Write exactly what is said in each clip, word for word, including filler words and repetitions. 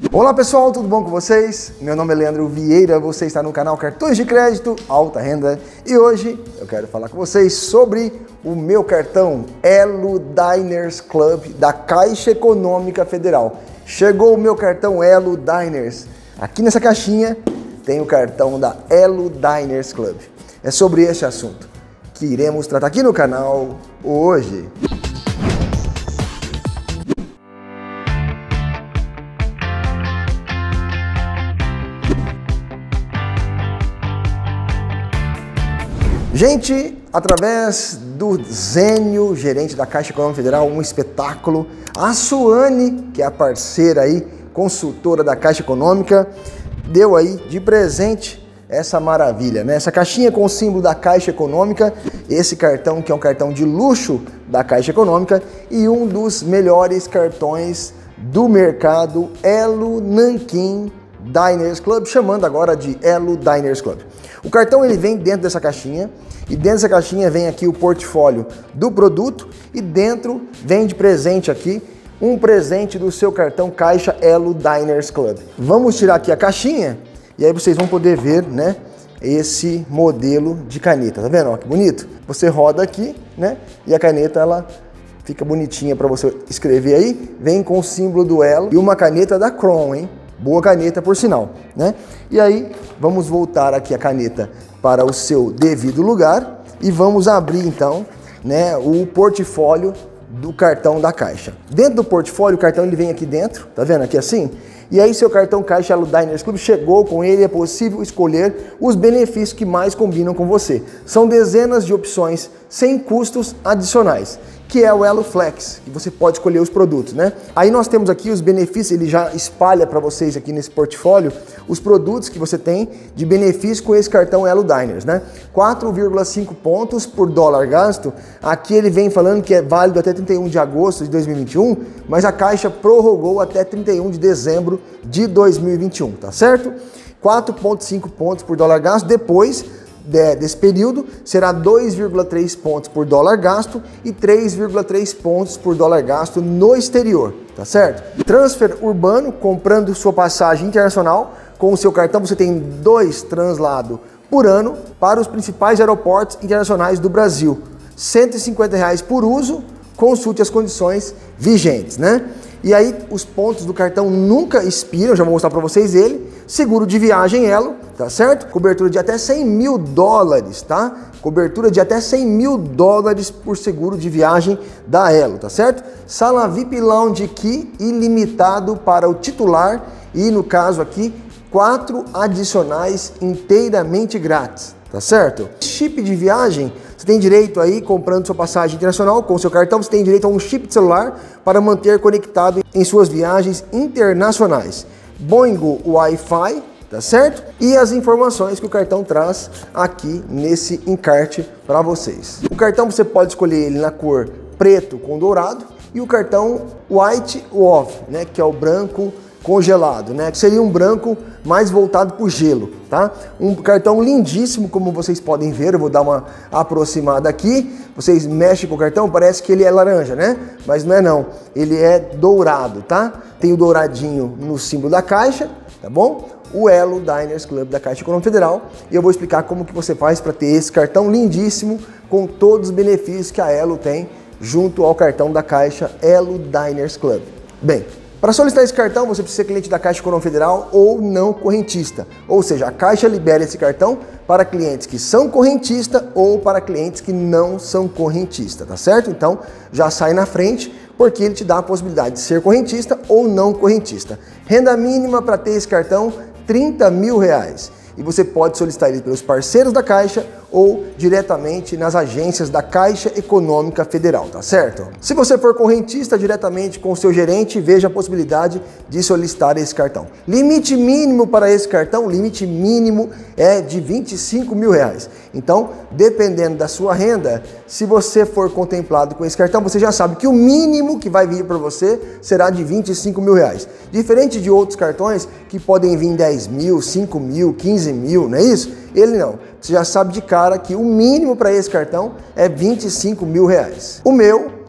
Olá pessoal, tudo bom com vocês? Meu nome é Leandro Vieira, você está no canal Cartões de Crédito Alta Renda e hoje eu quero falar com vocês sobre o meu cartão Elo Diners Club da Caixa Econômica Federal. Chegou o meu cartão Elo Diners. Aqui nessa caixinha tem o cartão da Elo Diners Club. É sobre esse assunto que iremos tratar aqui no canal hoje. Gente, através do Zênio, gerente da Caixa Econômica Federal, um espetáculo, a Suane, que é a parceira aí, consultora da Caixa Econômica, deu aí de presente essa maravilha, né? Essa caixinha com o símbolo da Caixa Econômica, esse cartão que é um cartão de luxo da Caixa Econômica e um dos melhores cartões do mercado, Elo Nanquim Diners Club, chamando agora de Elo Diners Club. O cartão ele vem dentro dessa caixinha e dentro dessa caixinha vem aqui o portfólio do produto e dentro vem de presente aqui um presente do seu cartão Caixa Elo Diners Club. Vamos tirar aqui a caixinha e aí vocês vão poder ver, né, esse modelo de caneta. Tá vendo? Ó, que bonito. Você roda aqui, né, e a caneta ela fica bonitinha para você escrever aí. Vem com o símbolo do Elo e uma caneta da Crown, hein? Boa caneta, por sinal, né? E aí, vamos voltar aqui a caneta para o seu devido lugar e vamos abrir, então, né, o portfólio do cartão da Caixa. Dentro do portfólio, o cartão ele vem aqui dentro, tá vendo aqui assim? E aí, seu cartão Caixa Elo Diners Club chegou com ele, é possível escolher os benefícios que mais combinam com você. São dezenas de opções sem custos adicionais, que é o Elo Flex, e você pode escolher os produtos, né? Aí nós temos aqui os benefícios, ele já espalha para vocês aqui nesse portfólio os produtos que você tem de benefício com esse cartão Elo Diners, né? quatro vírgula cinco pontos por dólar gasto, aqui ele vem falando que é válido até trinta e um de agosto de dois mil e vinte e um, mas a Caixa prorrogou até trinta e um de dezembro de dois mil e vinte e um, tá certo? quatro vírgula cinco pontos por dólar gasto, depois desse período será dois vírgula três pontos por dólar gasto e três vírgula três pontos por dólar gasto no exterior, tá certo? Transfer urbano, comprando sua passagem internacional com o seu cartão, você tem dois translados por ano para os principais aeroportos internacionais do Brasil. cento e cinquenta reais por uso, consulte as condições vigentes, né? E aí os pontos do cartão nunca expiram, já vou mostrar para vocês ele. Seguro de viagem Elo, tá certo? Cobertura de até cem mil dólares, tá? Cobertura de até cem mil dólares por seguro de viagem da Elo, tá certo? Sala V I P Lounge Key ilimitado para o titular e no caso aqui, quatro adicionais inteiramente grátis, tá certo? Chip de viagem, você tem direito aí, comprando sua passagem internacional com seu cartão, você tem direito a um chip de celular para manter conectado em suas viagens internacionais. Boingo Wi-Fi, tá certo? E as informações que o cartão traz aqui nesse encarte para vocês. O cartão você pode escolher ele na cor preto com dourado e o cartão White Off, né, que é o branco congelado, né? Que seria um branco mais voltado para o gelo, tá? Um cartão lindíssimo, como vocês podem ver, eu vou dar uma aproximada aqui. Vocês mexem com o cartão, parece que ele é laranja, né? Mas não é não, ele é dourado, tá? Tem o douradinho no símbolo da Caixa, tá bom? O Elo Diners Club da Caixa Econômica Federal e eu vou explicar como que você faz para ter esse cartão lindíssimo com todos os benefícios que a Elo tem junto ao cartão da Caixa Elo Diners Club. Bem, para solicitar esse cartão, você precisa ser cliente da Caixa Econômica Federal ou não correntista. Ou seja, a Caixa libera esse cartão para clientes que são correntistas ou para clientes que não são correntistas, tá certo? Então, já sai na frente, porque ele te dá a possibilidade de ser correntista ou não correntista. Renda mínima para ter esse cartão, trinta mil reais. E você pode solicitar ele pelos parceiros da Caixa ou diretamente nas agências da Caixa Econômica Federal, tá certo? Se você for correntista, diretamente com o seu gerente, veja a possibilidade de solicitar esse cartão. Limite mínimo para esse cartão, limite mínimo é de vinte e cinco mil reais. Então, dependendo da sua renda, se você for contemplado com esse cartão, você já sabe que o mínimo que vai vir para você será de vinte e cinco mil reais. Diferente de outros cartões que podem vir dez mil, cinco mil, quinze mil, não é isso? Ele não. Você já sabe de cara que o mínimo para esse cartão é vinte e cinco mil reais. O meu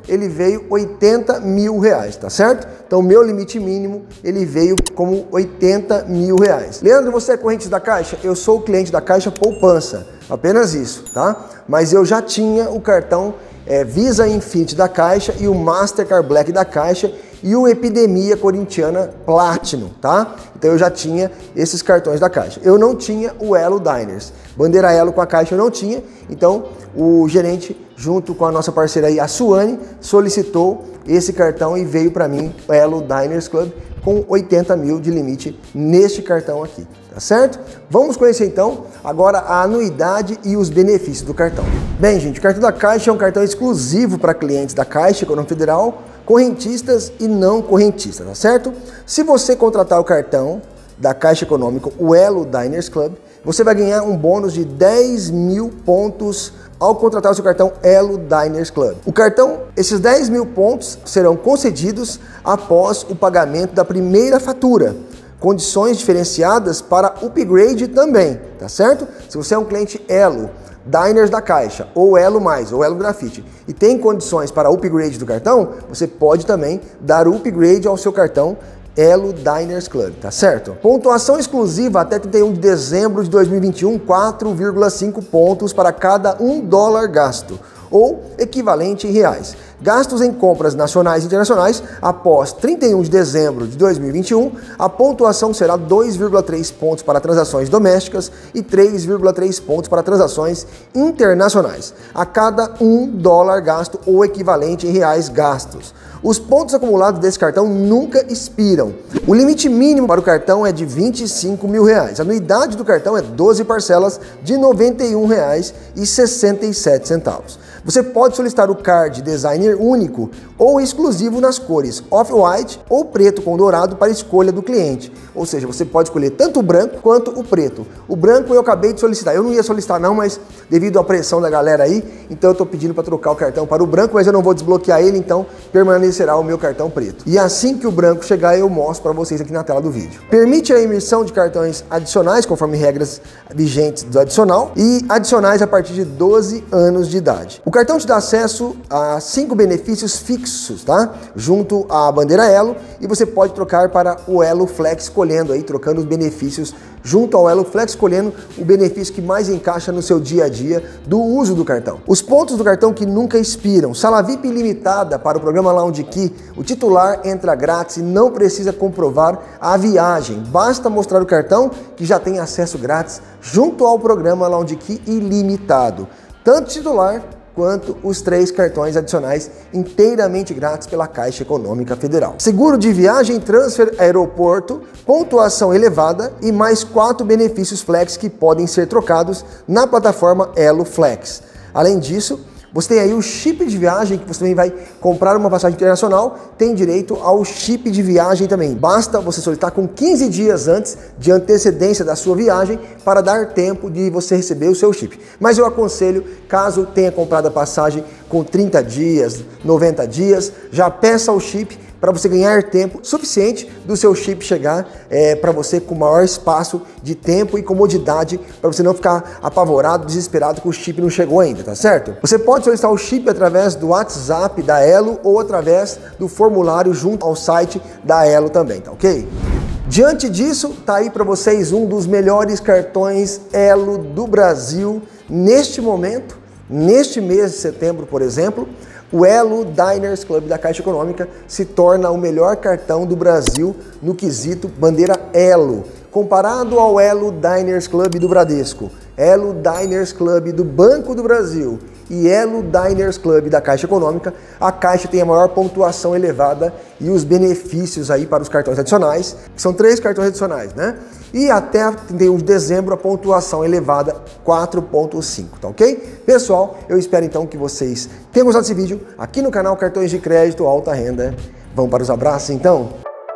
ele veio oitenta mil reais, tá certo? Então, o meu limite mínimo, ele veio como oitenta mil reais. Leandro, você é corrente da Caixa? Eu sou o cliente da Caixa Poupança, apenas isso, tá? Mas eu já tinha o cartão é, Visa Infinity da Caixa e o Mastercard Black da Caixa e o Epidemia Corintiana Platinum, tá? Então eu já tinha esses cartões da Caixa. Eu não tinha o Elo Diners. Bandeira Elo com a Caixa eu não tinha, então o gerente, junto com a nossa parceira aí, a Suane, solicitou esse cartão e veio para mim, o Elo Diners Club, com oitenta mil de limite neste cartão aqui, tá certo? Vamos conhecer então agora a anuidade e os benefícios do cartão. Bem, gente, o cartão da Caixa é um cartão exclusivo para clientes da Caixa Econômica Federal, correntistas e não correntistas, tá certo? Se você contratar o cartão da Caixa Econômica, o Elo Diners Club, você vai ganhar um bônus de dez mil pontos ao contratar o seu cartão Elo Diners Club. O cartão, esses dez mil pontos serão concedidos após o pagamento da primeira fatura. Condições diferenciadas para upgrade também, tá certo? Se você é um cliente Elo Diners da Caixa, ou Elo Mais, ou Elo Grafite, e tem condições para upgrade do cartão, você pode também dar o upgrade ao seu cartão Elo Diners Club, tá certo? Pontuação exclusiva até trinta e um de dezembro de dois mil e vinte e um, quatro vírgula cinco pontos para cada um dólar gasto, ou equivalente em reais. Gastos em compras nacionais e internacionais, após trinta e um de dezembro de dois mil e vinte e um, a pontuação será dois vírgula três pontos para transações domésticas e três vírgula três pontos para transações internacionais, a cada um dólar gasto ou equivalente em reais gastos. Os pontos acumulados desse cartão nunca expiram. O limite mínimo para o cartão é de vinte e cinco mil reais. A anuidade do cartão é doze parcelas de noventa e um reais e sessenta e sete centavos. Você pode solicitar o card designer único ou exclusivo nas cores off-white ou preto com dourado para escolha do cliente. Ou seja, você pode escolher tanto o branco quanto o preto. O branco eu acabei de solicitar. Eu não ia solicitar não, mas devido à pressão da galera aí, então eu estou pedindo para trocar o cartão para o branco, mas eu não vou desbloquear ele, então permanecerá o meu cartão preto. E assim que o branco chegar, eu mostro para vocês aqui na tela do vídeo. Permite a emissão de cartões adicionais, conforme regras vigentes do adicional, e adicionais a partir de doze anos de idade. O cartão te dá acesso a cinco benefícios fixos, tá? Junto à bandeira Elo, e você pode trocar para o Elo Flex, escolhendo aí, trocando os benefícios junto ao Elo Flex, escolhendo o benefício que mais encaixa no seu dia a dia do uso do cartão. Os pontos do cartão que nunca expiram. Sala V I P ilimitada para o programa Lounge Key. O titular entra grátis e não precisa comprovar a viagem. Basta mostrar o cartão que já tem acesso grátis junto ao programa Lounge Key ilimitado. Tanto titular quanto os três cartões adicionais inteiramente grátis pela Caixa Econômica Federal. Seguro de viagem, transfer aeroporto, pontuação elevada e mais quatro benefícios Flex que podem ser trocados na plataforma Elo Flex. Além disso, você tem aí o chip de viagem, que você também vai comprar uma passagem internacional, tem direito ao chip de viagem também. Basta você solicitar com quinze dias antes de antecedência da sua viagem para dar tempo de você receber o seu chip. Mas eu aconselho, caso tenha comprado a passagem com trinta dias, noventa dias, já peça o chip para você ganhar tempo suficiente do seu chip chegar é, para você com maior espaço de tempo e comodidade, para você não ficar apavorado, desesperado que o chip não chegou ainda, tá certo? Você pode solicitar o chip através do WhatsApp da Elo ou através do formulário junto ao site da Elo também, tá ok? Diante disso, tá aí para vocês um dos melhores cartões Elo do Brasil neste momento, neste mês de setembro, por exemplo. O Elo Diners Club da Caixa Econômica se torna o melhor cartão do Brasil no quesito bandeira Elo, comparado ao Elo Diners Club do Bradesco, Elo Diners Club do Banco do Brasil e Elo Diners Club da Caixa Econômica. A Caixa tem a maior pontuação elevada e os benefícios aí para os cartões adicionais, que são três cartões adicionais, né? E até trinta e um de dezembro a pontuação elevada quatro ponto cinco, tá ok? Pessoal, eu espero então que vocês tenham gostado desse vídeo aqui no canal Cartões de Crédito Alta Renda. Vamos para os abraços então?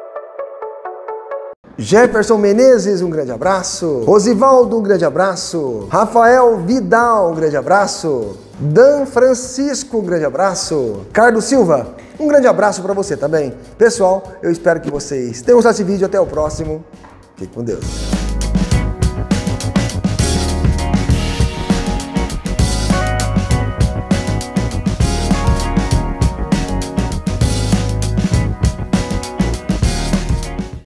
Jefferson Menezes, um grande abraço. Rosivaldo, um grande abraço. Rafael Vidal, um grande abraço. Dan Francisco, um grande abraço. Carlos Silva, um grande abraço para você também. Pessoal, eu espero que vocês tenham gostado desse vídeo. Até o próximo. Fique com Deus.